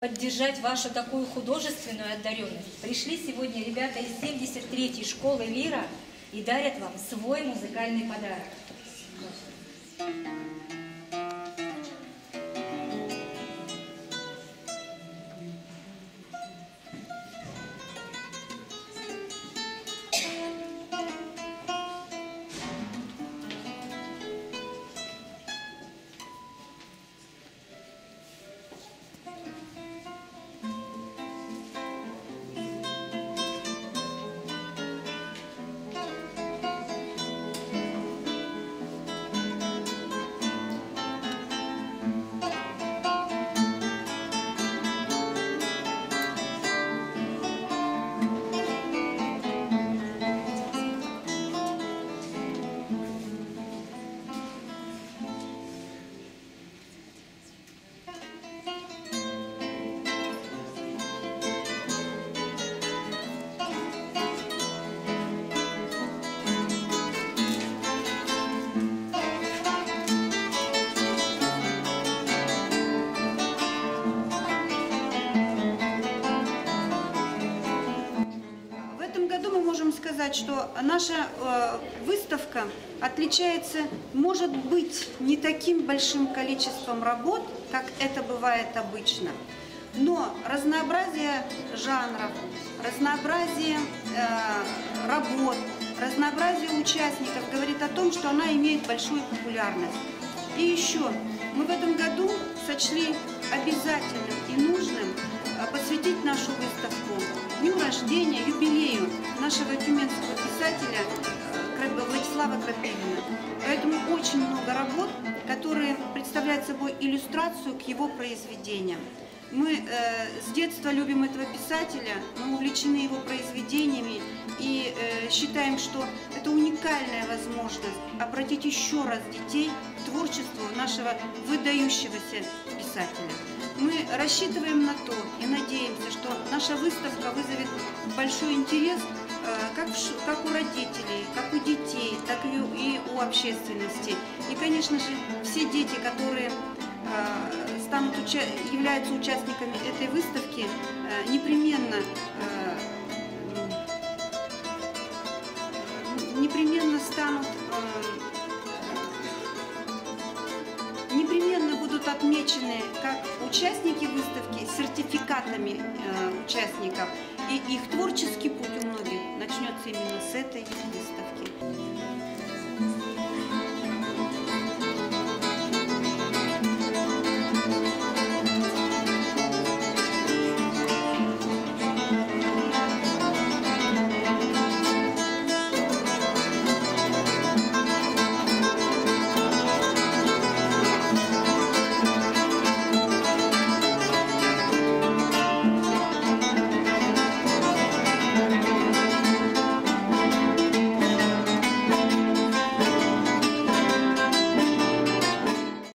Поддержать вашу такую художественную одаренность пришли сегодня ребята из 73-й школы «Лира» и дарят вам свой музыкальный подарок. Сказать, что наша выставка отличается, может быть, не таким большим количеством работ, как это бывает обычно, но разнообразие жанров, разнообразие работ, разнообразие участников говорит о том, что она имеет большую популярность. И еще мы в этом году сочли обязательным и нужным посвятить нашу выставку дню рождения, юбилею нашего тюменского писателя Владислава Крапивина. Поэтому очень много работ, которые представляют собой иллюстрацию к его произведениям. Мы с детства любим этого писателя, мы увлечены его произведениями и считаем, что это уникальная возможность обратить еще раз детей к творчеству нашего выдающегося писателя. Мы рассчитываем на то и надеемся, что наша выставка вызовет большой интерес как у родителей, как у детей, так и у общественности. И, конечно же, все дети, которые являются участниками этой выставки, непременно будут отмечены как участники выставки сертификатами участников, и их творческий путь у многих начнется именно с этой выставки.